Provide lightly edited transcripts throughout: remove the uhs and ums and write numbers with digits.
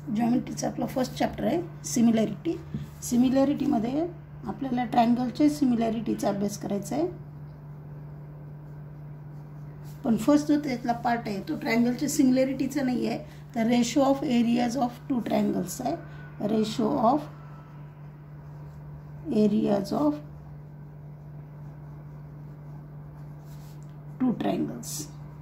जॉमेट्रीचा आपला first chapter आहे similarity. सिमिलॅरिटीमध्ये आपल्याला ट्रायंगलचे सिमिलॅरिटीचा अभ्यास करायचा आहे. पण फर्स्ट जो त्यातला पार्ट आहे तो ट्रायंगलच्या सिमिलॅरिटीचा नाही आहे, तर ratio of areas of two triangles आहे. Ratio of areas of two triangles.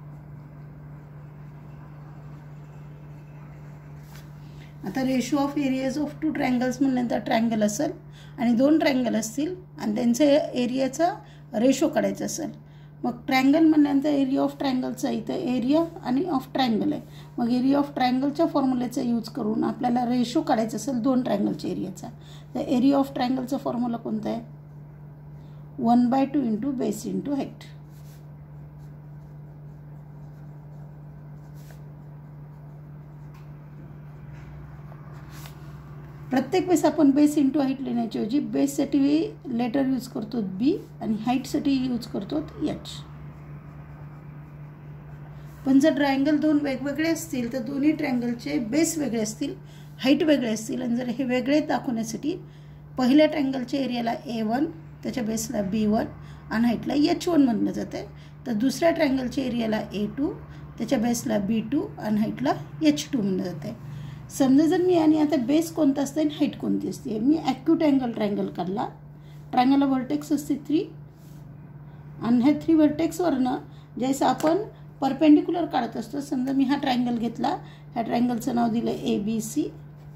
आता ratio of areas of two triangles म्हणल्यानंतर ट्रायंगल असेल आणि दोन ट्रायंगल असतील आणि त्यांचे एरियाचा रेशो काढायचा असेल. मग ट्रायंगल म्हणल्यानंतर एरिया ऑफ ट्रायंगलचा इथं एरिया आणि ऑफ ट्रायंगल आहे. मग एरिया ऑफ ट्रायंगलच्या फॉर्म्युलेचा यूज करून आपल्याला रेशो काढायचा असेल दोन ट्रायंगलच्या एरियाचा, तर एरिया ऑफ ट्रायंगलचा फॉर्म्युला कोणता आहे? 1/2 इंटू बेस इंटू हाईट. प्रत्येक वेळेस आपण बेस इंटू हाईट लिहिण्याच्याऐवजी बेससाठी लेटर यूज करतो बी आणि हाईटसाठी यूज करतो एच. पण जर ट्रायंगल दोन वेगवेगळे असतील तर दोन्ही ट्रायंगलचे बेस वेगळे असतील, हाईट वेगळे असतील. आणि जर हे वेगळे दाखवण्यासाठी पहिल्या ट्रायंगलच्या एरियाला A1, त्याच्या बेसला B1 आणि हाईटला H1 म्हणलं जातं. तर दुसऱ्या ट्रायंगलच्या एरियाला A2, त्याच्या बेसला B2 आणि हाईटला H2 म्हणलं जातं. समजा जर मी आणि आता बेस कोणता असते आणि हाईट कोणती असते. मी ॲक्यूट अँगल ट्रायंगल काढला. ट्रायंगलला व्हर्टेक्स असते 3 आणि ह्या 3 व्हर्टेक्सवरनं जसं आपण परपेंडिक्युलर काढत असतो. समजा मी हा ट्रायंगल घेतला, ह्या ट्रायंगलचं नाव दिलं ABC.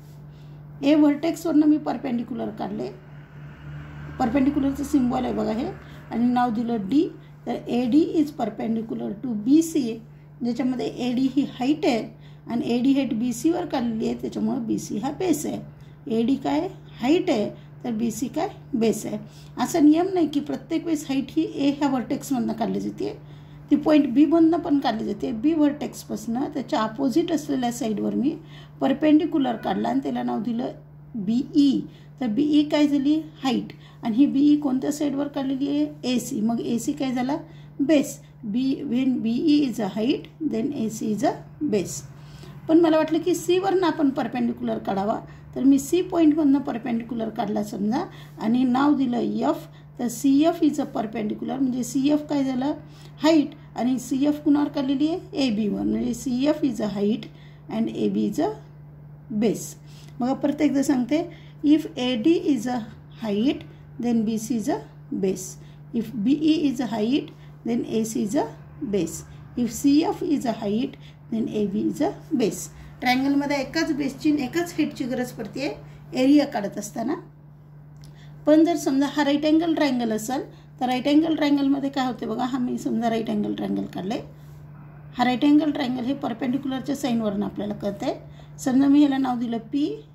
ए व्हर्टेक्सवरनं मी परपेंडिक्युलर काढले. परपेंडिक्युलरचं सिम्बॉल आहे बघा हे, आणि नाव दिलं D. तर AD is perpendicular to BC, ज्याच्यामध्ये AD ही हाईट आहे आणि AD हाईट BCवर काढलेली आहे, त्याच्यामुळे BC हा बेस आहे. AD काय हाईट आहे तर BC काय बेस आहे. असा नियम नाही की प्रत्येक वेळेस हाईट ही A ह्या व्हर्टेक्समधनं काढली जाते, ती पॉईंट B मधनं पण काढली जाते. B व्हर्टेक्सपासून त्याच्या अपोजिट असलेल्या साईडवर मी परपेंडिक्युलर काढला आणि त्याला नाव दिलं BE. तर BE काय झाली हाईट, आणि ही BE कोणत्या साईडवर काढलेली आहे AC. मग AC काय झाला base. when BE is a height then AC is a base. पण मला वाटलं की C वरनं आपण परपेंडिक्युलर काढावा, तर मी C पॉईंटमधनं परपेंडिक्युलर काढला समजा आणि नाव दिलं F. तर CF इज अ परपेंडिक्युलर, म्हणजे CF काय झालं हाईट, आणि CF कुणावर काढलेली आहे AB वर, म्हणजे CF is a height and AB is a base. मग प्रत्येकदा सांगते if AD is a height then BC is a base. If BE is a height then AC is a base. If CF is a height then AB is a base. ट्रायंगलमध्ये एकाच बेसची एकाच हाईटची गरज पडते area काढत असताना. पण जर समजा हा राईट अँगल ट्रायंगल असेल तर राईट अँगल ट्रायंगलमध्ये काय होते बघा, हा मी समजा राईट अँगल ट्रायंगल काढले. हा राईट अँगल ट्रायंगल हे परपेंडिक्युलरच्या साईनवरून आपल्याला कळतं आहे. समजा मी ह्याला नाव दिलं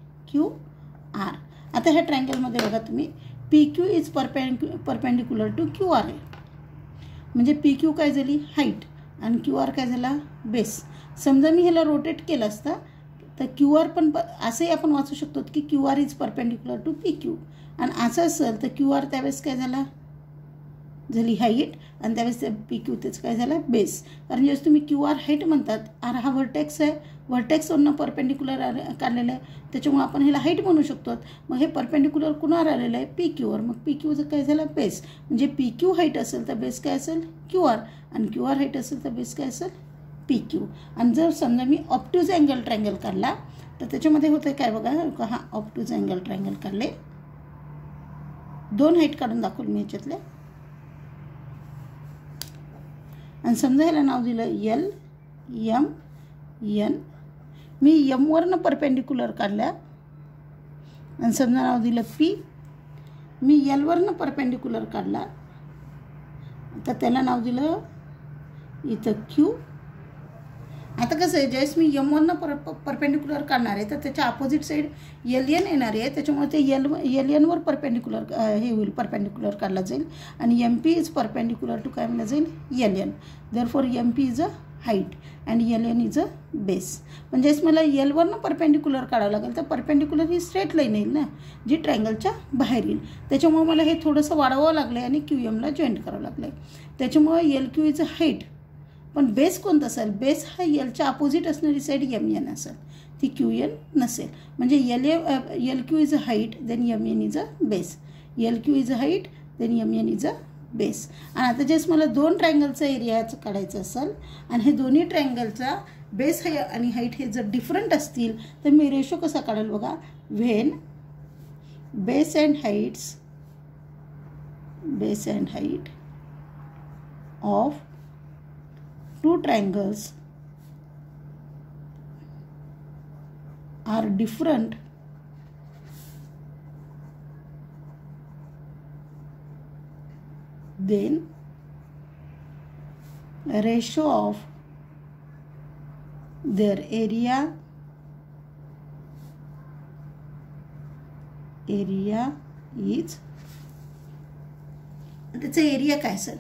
PQR. आता ह्या ट्रायंगलमध्ये बघा तुम्ही PQ is perpendicular to QR आहे, म्हणजे PQ काय झाली हाईट आणि QR काय झाला बेस. समजा मी ह्याला रोटेट केलं असता तर QR पण असंही आपण वाचू शकतो की QR is perpendicular to PQ. आणि असं असेल तर QR त्यावेळेस काय झाला झाली हाईट आणि त्यावेळेस PQ त्याचं काय झालं बेस. कारण जेव्हा तुम्ही QR हाईट म्हणतात, हा व्हर्टेक्स आहे, व्हर्टेक्सवरनं परपेंडिक्युलर काढलेलं आहे, त्याच्यामुळे आपण ह्याला हाईट म्हणू शकतो. मग हे परपेंडिक्युलर कुणावर आलेलं आहे PQवर, मग PQचं काय झालं बेस. म्हणजे PQ हाईट असेल तर बेस काय असेल QR, आणि QR हाईट असेल तर बेस काय असेल PQ. आणि जर समजा मी ऑप्ट्यूज अँगल ट्रायंगल काढला तर त्याच्यामध्ये होतं काय बघा, हा ऑप्ट्यूज अँगल ट्रायंगल काढले, दोन हाईट काढून दाखवले मी ह्याच्यातले. आणि समजा ह्याला नाव दिलं L M N. मी M वरनं परपेंडिक्युलर काढल्या आणि समजा नाव दिलं P. मी L वरनं परपेंडिक्युलर काढला तर त्याला नाव दिलं इथं Q. आता कसं आहे, ज्यावेळेस मी M वरनं परपेंडिक्युलर काढणार आहे तर त्याच्या अपोजिट साईड LN येणार आहे, त्याच्यामुळे ते LN वर परपेंडिक्युलर हे होईल, परपेंडिक्युलर काढला जाईल. आणि MP इज परपेंडिक्युलर टू काय म्हणलं जाईल LN. Therefore MP is a height and LN is a base. म्हणजेच मला L वरनं परपेंडिक्युलर काढावं लागेल, तर परपेंडिक्युलर ही स्ट्रेट लाईन येईल ना, जी ट्रायंगलच्या बाहेर येईल. त्याच्यामुळे मला हे थोडंसं वाढवावं लागलं आहे आणि QMला जॉईंट करावं लागलं आहे. त्याच्यामुळे LQ इज अ हाईट, पण बेस कोणता असेल, बेस हा Lच्या अपोजिट असणारी साईड MN असेल. ती QN नसेल. म्हणजे LQ is a height, then MN is a base. LQ is a height, then MN is a base. आणि आता जेस मला दोन ट्रायंगलचा एरियाचं काढायचं असेल आणि हे दोन्ही ट्रायंगलचा बेस आणि हाईट हे जर डिफरंट असतील तर मी रेशो कसा काढेल बघा. When base and height of two triangles are different, then ratio of their area is, त्याचा एरिया काय असेल.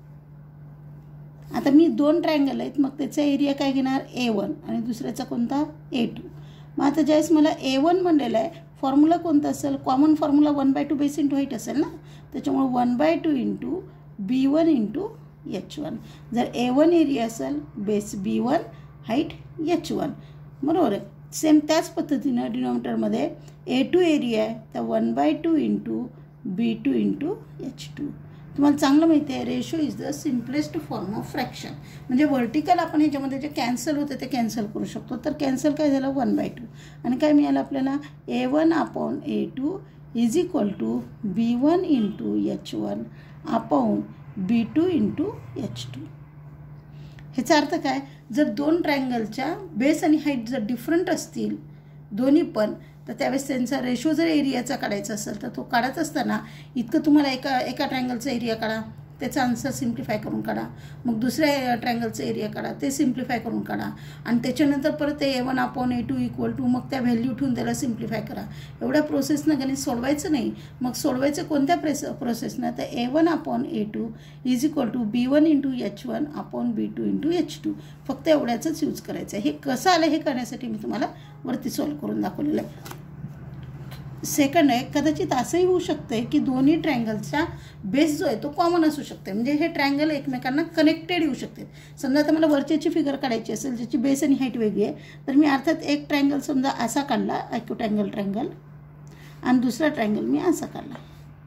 आता मी दोन ट्रायंगल आहेत, मग त्याचा एरिया काय घेणार A1 आणि दुसऱ्याचा कोणता A2. मग आता ज्यावेळेस मला A1 म्हणलेला आहे, फॉर्म्युला कोणता असेल, common formula 1/2 base into height असेल ना, त्याच्यामुळे 1/2 इंटू B1 इंटू H1. जर A1 एरिया असेल, बेस B1, हाईट H1, बरोबर आहे. सेम त्याच पद्धतीनं डिनॉमिनेटरमध्ये A2 एरिया आहे, तर 1/2 इंटू B2 इंटू H2. तुम्हाला चांगलं माहिती आहे ratio is the simplest form of fraction. म्हणजे वर्टिकल आपण ह्याच्यामध्ये जे कॅन्सल होते ते कॅन्सल करू शकतो. तर कॅन्सल काय झालं 1/2 आणि काय मिळालं आपल्याला A1/A2 is equal to B1 into H1 upon B2 into H2. ह्याचा अर्थ काय, जर दोन ट्रायंगलच्या बेस आणि हाईट जर डिफरंट असतील दोन्ही पण, तर त्यावेळेस त्यांचा रेशो जर एरियाचा काढायचा असेल तर तो काढत असताना इतकं तुम्हाला एका ट्रायंगलचा एरिया काढा, त्याचा आन्सर सिम्प्लिफाय करून काढा, मग दुसऱ्या ट्रायंगलचा एरिया काढा, ते सिम्प्लिफाय करून काढा आणि त्याच्यानंतर परत ते A1/A2 इक्वल टू मग त्या व्हॅल्यू ठेवून त्याला सिम्प्लिफाय करा. एवढ्या प्रोसेसनं गणित सोडवायचं नाही. मग सोडवायचं कोणत्या प्रोसेसनं, तर A1/A2 is equal to B1 into H1 upon B2 into H2. फक्त एवढ्याचंच यूज करायचं आहे. हे कसं आलं हे करण्यासाठी मी तुम्हाला वरती सॉल्व करून दाखवलेलं आहे. सेकंड आहे, कदाचित असंही होऊ शकते की दोन्ही ट्रायंगलचा बेस जो आहे तो कॉमन असू शकते. म्हणजे हे ट्रायंगल एकमेकांना कनेक्टेड येऊ शकते. समजा आता मला वरच्याची फिगर काढायची असेल ज्याची बेस आणि हाईट वेगळी आहे, तर मी अर्थात एक ट्रायंगल समजा असा काढला, ॲक्युटँगल ट्रायंगल, आणि दुसरा ट्रायंगल मी असा काढला,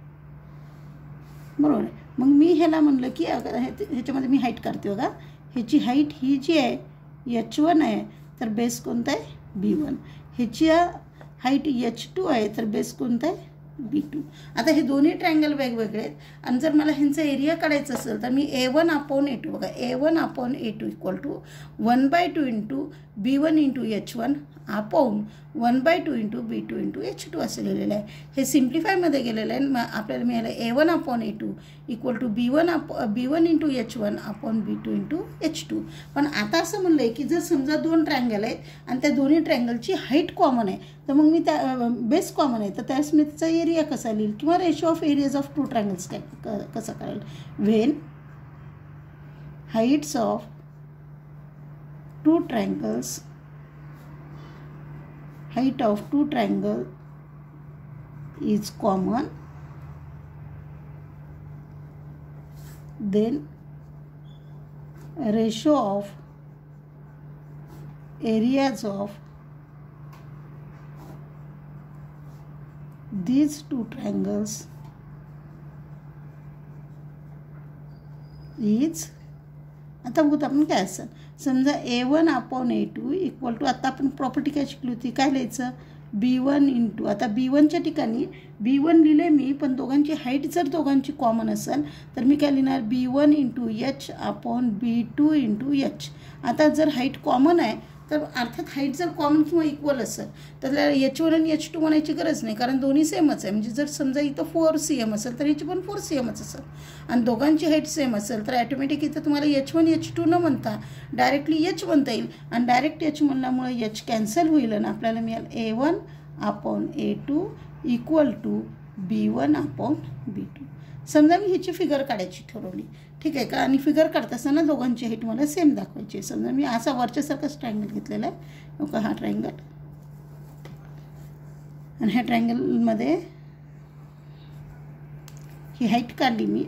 बरोबर आहे. मग मी ह्याला म्हणलं की ह्याच्यामध्ये मी हाईट काढते बघा. ह्याची हाईट ही जी आहे H1 आहे, तर बेस कोणता आहे B1. ह्याची हाईट H2 आहे, तर बेस कोणता आहे B2. आता हे दोन्ही ट्रायंगल वेगवेगळे आहेत आणि जर मला ह्यांचा एरिया काढायचा असेल तर मी A1/A2 बघा, A1/A2 equal to 1/2 into B1 into H1 upon 1/2 into B2 into H2 असं लिहिलेलं आहे. हे सिम्प्लिफायमध्ये गेलेलं आहे. मग आपल्याला मिळालं A1/A2 equal to B1 into H1 upon B2 into H2. पण आता असं म्हणलं आहे की जर समजा दोन ट्रायंगल आहेत आणि त्या दोन्ही ट्रायंगलची हाईट कॉमन आहे, तर मग मी त्या बेस कॉमन आहे, तर त्यावेळेस मी त्याचा एरिया कसा लिहिल किंवा ratio of areas of two triangles काय कसं कळेल. When heights of two triangles, height of two triangle is common, then ratio of areas of these two triangles is, आता बघू आपण काय असेल. समजा A1/A2 इक्वल टू, आता आपण प्रॉपर्टी काय शिकली होती, काय लिहायचं B1 इंटू, आता B1च्या ठिकाणी B1 लिहिले मी, पण दोघांची हाईट जर दोघांची कॉमन असेल तर मी काय लिहिणार B1 into H upon B2 into H. आता जर हाईट कॉमन आहे तर अर्थात हाईट जर कॉमन किंवा इक्वल असेल तर त्याला H1 आणि H2 म्हणायची गरज नाही, कारण दोन्ही सेमच आहे. म्हणजे जर समजा इथं 4 cm असेल तर ह्याची पण 4 cmच असेल आणि दोघांची हाईट सेम असेल तर ॲटोमॅटिक इथं तुम्हाला H1 H2 न म्हणता डायरेक्टली H म्हणता येईल आणि डायरेक्ट H म्हणल्यामुळे H कॅन्सल होईल आणि आपल्याला मिळेल A1/A2 इक्वल टू B1/B2. समजा मी ह्याची फिगर काढायची ठरवली, ठीक आहे का, आणि फिगर काढत असताना दोघांची हाईट मला सेम दाखवायची. समजा मी असा वरच्यासारखाच ट्रायंगल घेतलेला आहे, का हा ट्रायंगल, आणि ह्या ट्रायंगलमध्ये ही हाईट काढली मी.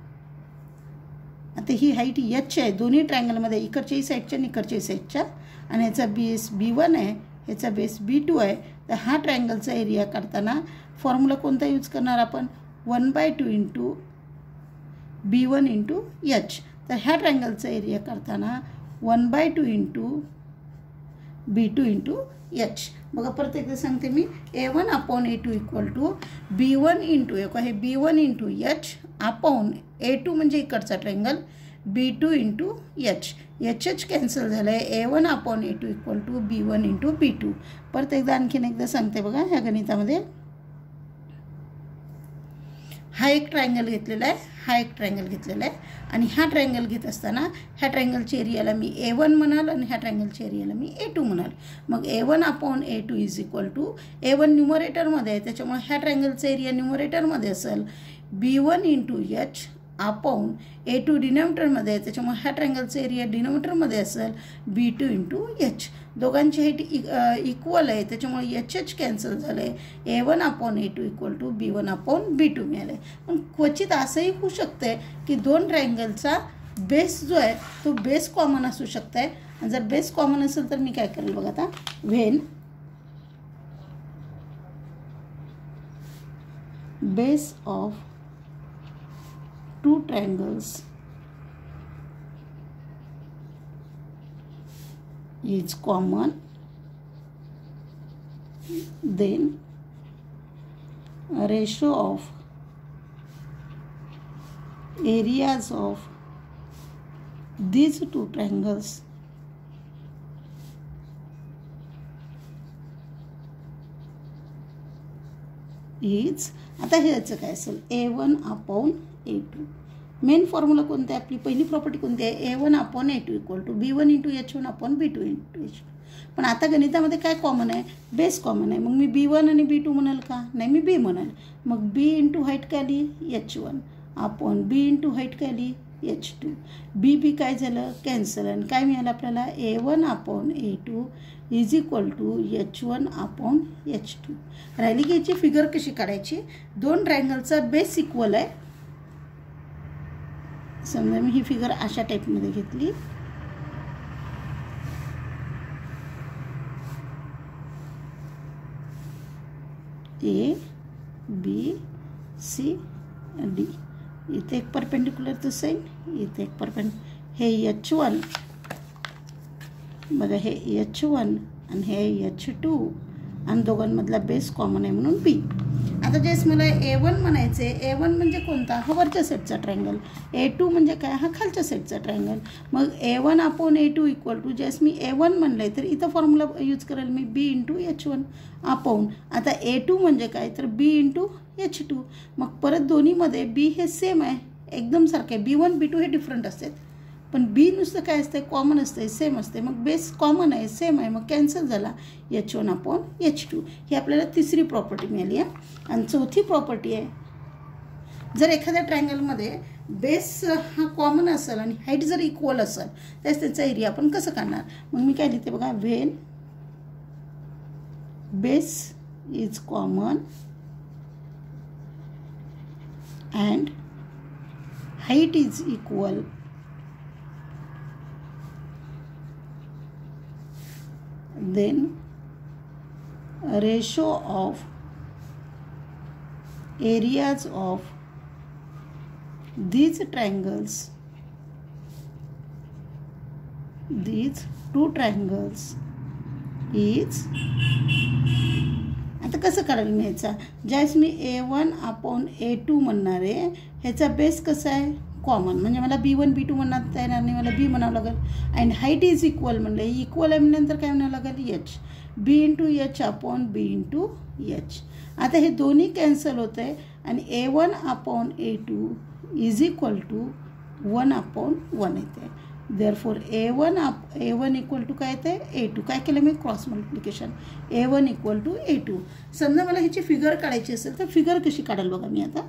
आता ही हाईट H आहे दोन्ही ट्रायंगलमध्ये, इकडच्याही साईडच्या आणि इकडच्याही साईडच्या, आणि ह्याचा बेस B1 आहे, ह्याचा बेस B2 आहे, तर हा ट्रायंगलचा एरिया काढताना फॉर्म्युला कोणता यूज करणार आपण? 1/2 इंटू B1 इंटू H. तर ह्या ट्रायंगलचा एरिया काढताना 1/2 इंटू B2 इंटू H. बघा परत एकदा सांगते मी, A1 upon A2 equal to B1 into हे B1 into H upon A2 म्हणजे इकडचा triangle B2 into H. H cancel झालं आहे. A1 upon A2 equal to B1 into B2. परत एकदा आणखीन एकदा सांगते बघा, ह्या गणितामध्ये हा एक ट्रायंगल घेतलेला आहे, हा एक ट्रायंगल घेतलेला आहे, आणि हा ट्रायंगल घेत असताना ह्या ट्रायंगलच्या एरियाला मी A1 म्हणाल आणि ह्या ट्रायंगलच्या एरियाला मी A2 म्हणाल. मग A1 upon A2 is equal to A1 न्यूमरेटरमध्ये आहे, त्याच्यामुळे ह्या ट्रायंगलचा एरिया न्यूमरेटरमध्ये असेल B1 into H upon A2 डिनोमिनेटरमध्ये आहे, त्याच्यामुळे ह्या ट्रायंगलचा एरिया डिनोमिनेटरमध्ये असेल B2 इंटू H. दोघांची हाईट इक्वल आहे, त्याच्यामुळे H कॅन्सल झालं आहे. A1 upon A2 equal to B1 upon B2 मिळालं आहे. पण क्वचित असंही होऊ शकतं की दोन ट्रायंगलचा बेस जो आहे तो बेस कॉमन असू शकतं आहे, आणि जर बेस कॉमन असेल तर मी काय करेल बघा आता, when base of two triangles is common, then a ratio of areas of these two triangles is, आता ह्याचं काय असेल, A1 upon A2. Main formula कोणती आहे आपली, पहिली प्रॉपर्टी कोणती आहे, A1 upon A2 equal to B1 into H1 upon B2 into H2. पण आता गणितामध्ये काय कॉमन आहे, बेस कॉमन आहे. मग मी B1 आणि B2 म्हणाल का, नाही मी B म्हणाल. मग B इंटू हाईट काय आली H1 upon B into height काय आली H2. B काय झालं, कॅन्सल, आणि काय मिळालं आपल्याला, A1 upon A2 is equal to H1 upon H2. राहिली की याची फिगर कशी काढायची, दोन ट्रायंगलचा बेस इक्वल आहे. समजा मी ही फिगर अशा टाईपमध्ये घेतली, A B C D. इथे एक परपेंडिक्युलर तसं आहे, इथे एक हे H1 बघा, हे H1 आणि हे H2, आणि दोघांमधला बेस कॉमन आहे म्हणून B. आता ज्यावेळेस मला A1 म्हणायचं आहे, A1 म्हणजे कोणता, हा वरच्या सेटचा ट्रायंगल, A2 म्हणजे काय, हा खालच्या सेटचा ट्रायंगल. मग A1 upon A2 equal to, ज्यावेळेस मी A1 म्हणलं आहे तर इथं फॉर्म्युला यूज करेल मी B इंटू H1 अपॉन, आता A2 म्हणजे काय, तर B इंटू H2. मग परत दोन्हीमध्ये B हे सेम आहे, एकदम सारखं आहे. B1 B2 हे डिफरंट असतात, पण B नुसतं काय असते, कॉमन असते, सेम असते. मग बेस कॉमन आहे, सेम आहे, मग कॅन्सल झाला H1 अपॉन H2. ही आपल्याला तिसरी प्रॉपर्टी मिळाली आहे. आणि चौथी प्रॉपर्टी आहे, जर एखाद्या ट्रायंगलमध्ये बेस हा कॉमन असेल आणि हाईट जर इक्वल असेल तर त्याचा एरिया आपण कसं काढणार. मग मी काय लिहिते बघा, when base is common and height is equal, then ratio of areas of these triangles, these two triangles is, आता कसं काढायला न्यायचा, ज्यावेळेस मी A1 अपॉन A2 म्हणणार आहे, ह्याचा बेस कसा आहे, कॉमन, म्हणजे मला B1 B2 म्हणता येणार नाही, मला B म्हणावं लागेल. अँड हाईट इज इक्वल म्हणलं, इक्वल आहे म्हणल्यानंतर काय म्हणावं लागेल, H, B into H upon B into H. आता हे दोन्ही कॅन्सल होतं आहे, आणि A1 upon A2 is equal to 1 upon 1 येते. देअरफॉर A1 इक्वल टू काय येते, A2. काय केलं मी, cross multiplication, A1 equal to A2. समजा मला ह्याची फिगर काढायची असेल तर फिगर कशी काढाल बघा मी आता.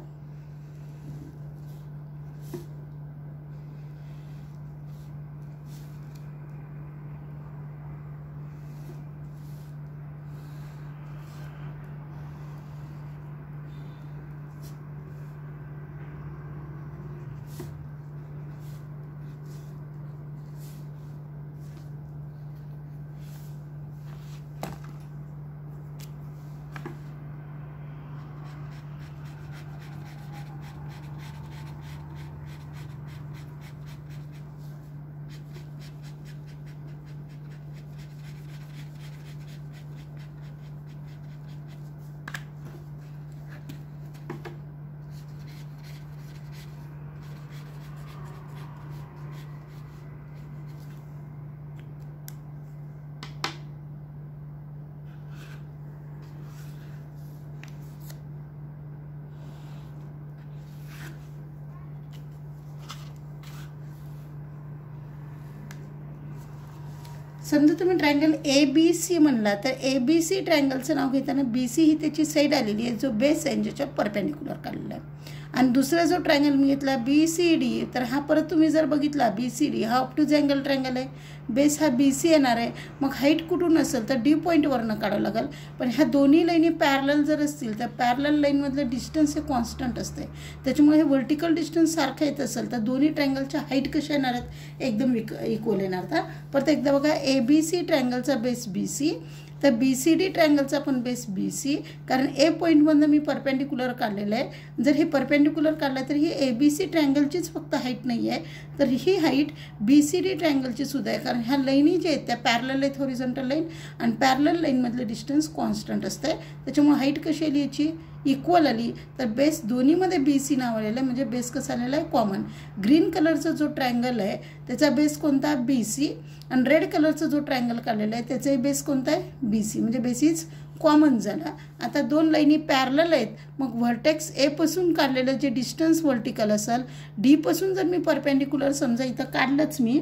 समजा तुम्ही ट्रायंगल ABC म्हणला तर ABC ट्रायंगलचं नाव घेताना BC ही त्याची साईड आलेली आहे, जो बेस आहे ज्याच्यावर परपेंडिक्युलर काढलेला आहे. आणि दुसरा जो ट्रायंगल मी घेतला BCD, तर हा परत तुम्ही जर बघितला BCD हा ऑप्टूज अँगल ट्रायंगल आहे, बेस हा BC येणार आहे. मग हाईट कुठून असेल तर D पॉईंटवरनं काढावं लागेल. पण ह्या दोन्ही लाईनी पॅरलल जर असतील तर पॅरलल लाईनमधलं डिस्टन्स हे कॉन्स्टंट असते, त्याच्यामुळे हे व्हर्टिकल डिस्टन्स सारखं येत असेल तर दोन्ही ट्रायंगलच्या हाईट कशा येणार आहेत, एकदम इक्वल येणार. तर परत एकदा बघा, ABC ट्रायंगलचा बेस BC, तर BCD ट्रायंगलचा पण बेस BC, कारण A पॉईंटमधनं मी परपेंडिक्युलर काढलेलं आहे. जर हे परपेंडिक्युलर काढलं तर ही ABC ट्रायंगलचीच फक्त हाईट नाही आहे, तर ही हाईट BCD ट्रायंगलची सुद्धा आहे, कारण ह्या लाईनी जे आहेत त्या पॅरलल आहेत हॉरिझॉन्टल लाईन, आणि पॅरलल लाईनमधलं डिस्टन्स कॉन्स्टंट असतं. त्याच्यामुळे हाईट कशी आली याची, इक्वल आली. तर बेस दोन्हीमध्ये BC नाव आलेलं आहे, म्हणजे बेस कसा आलेला आहे, कॉमन. ग्रीन कलरचा जो ट्रायंगल आहे त्याचा बेस कोणता, BC, आणि रेड कलरचा जो ट्रायंगल काढलेला आहे त्याचाही बेस कोणता आहे, BC, म्हणजे बेस इज कॉमन झाला. आता दोन लाईनी पॅरलल आहेत, मग व्हर्टेक्स A पासून काढलेलं जे डिस्टन्स व्हर्टिकल असेल, D पासून जर मी परपेंडिक्युलर समजा इथं काढलंच मी,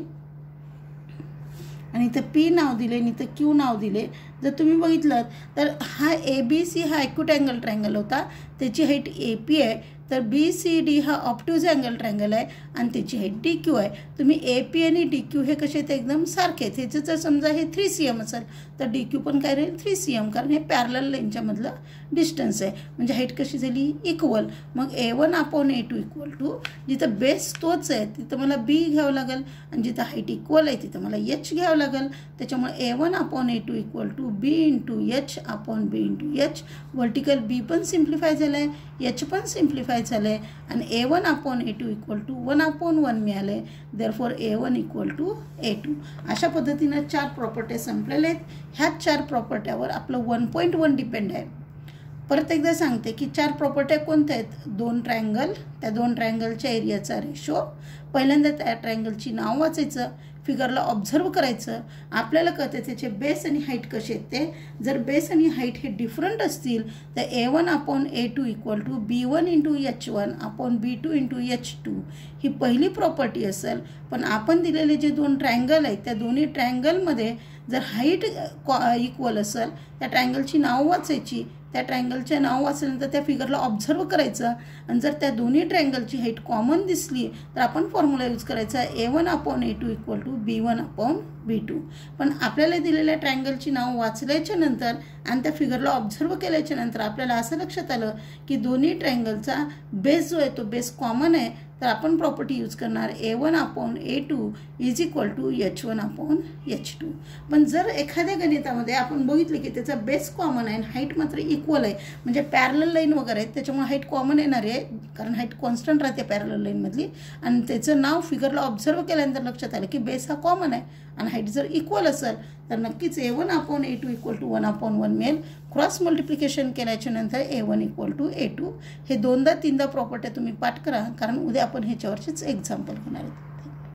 आणि इथं P नाव दिले आणि इथं Q नाव दिले, जर तुम्ही बघितलं तर हा ABC हा ॲक्यूट अँगल ट्रायंगल होता, त्याची हाईट AP आहे. तर BCD हा ऑप्ट्यूज अँगल ट्रायंगल आहे आणि त्याची हाईट DQ आहे. तुम्ही AP आणि DQ हे कसे आहेत, एकदम सारखे आहेत. ह्याचं जर समजा हे 3 cm असेल तर DQ पण काय राहील, 3 cm, कारण हे पॅरलल लाईनच्यामधलं डिस्टन्स आहे. म्हणजे हाईट कशी झाली, इक्वल. मग A1/A2 इक्वल टू, जिथं बेस तोच आहे तिथं मला B घ्यावं लागेल, आणि जिथं हाईट इक्वल आहे तिथं मला H घ्यावं लागेल. त्याच्यामुळे A1/A2 equal to B into H/B into H. Vertical B पण सिम्प्लिफाय झालं आहे, H पण सिम्प्लिफाय झालं आहे, आणि A1/A2 इक्वल टू 1/1 मिळालं आहे. Therefore A1 equal to A2. अशा पद्धतीनं 4 प्रॉपर्ट्या संपलेल्या आहेत. ह्याच 4 प्रॉपर्ट्यावर आपलं 1.1 डिपेंड आहे. परत एकदा सांगते की 4 प्रॉपर्ट्या कोणत्या आहेत, 2 ट्रायंगल, त्या 2 ट्रायंगलच्या एरियाचा रेशो. पहिल्यांदा त्या ट्रायंगलची नाव वाचायचं, फिगरला ऑब्झर्व करायचं, आपल्याला कळते त्याचे बेस आणि हाईट कसे आहेत ते. जर बेस आणि हाईट हे डिफरंट असतील तर A1/A2 equal to B1 into H1/B2 into H2 ही पहिली प्रॉपर्टी असेल. पण आपण दिलेले जे 2 ट्रायंगल आहेत त्या दोन्ही ट्रायंगलमध्ये जर हाईट इक्वल असेल, त्या ट्रायंगलची नाव वाचायची, त्या ट्रायंगलचे नाव वाचल्यानंतर त्या फिगरला ऑब्झर्व करायचं, आणि जर त्या दोन्ही ट्रायंगलची हाईट कॉमन दिसली तर आपण फॉर्म्युला यूज करायचा A1/A2 इक्वल टू B1/B2. पण आपल्याला दिलेल्या ट्रायंगलची नाव वाचल्याच्या नंतर आणि त्या फिगरला ऑब्झर्व केल्याच्या नंतर आपल्याला असं लक्षात आलं की दोन्ही ट्रायंगलचा बेस जो आहे तो बेस कॉमन आहे, तर आपण प्रॉपर्टी यूज करणार A1/A2 is equal to H1/H2. पण जर एखाद्या गणितामध्ये आपण बघितले की त्याचा बेस कॉमन आहे आणि हाईट मात्र इक्वल आहे, म्हणजे पॅरलल लाईन वगैरे आहेत, त्याच्यामुळे हाईट कॉमन येणार आहे, कारण हाईट कॉन्स्टंट राहते पॅरलल लाईनमधली, आणि त्याचं नाव फिगरला ऑब्झर्व केल्यानंतर लक्षात आलं की बेस हा कॉमन आहे आणि हाईट जर इक्वल असेल तर नक्कीच A1/A2 इक्वल टू 1/1 मिळेल. क्रॉस मल्टिप्लिकेशन केल्याच्या नंतर A1 इक्वल टू A2. हे 2दा 3दा प्रॉपर्ट्या तुम्ही पाठ करा, कारण उद्या आपण ह्याच्यावरचेच एक्झाम्पल होणार आहेत.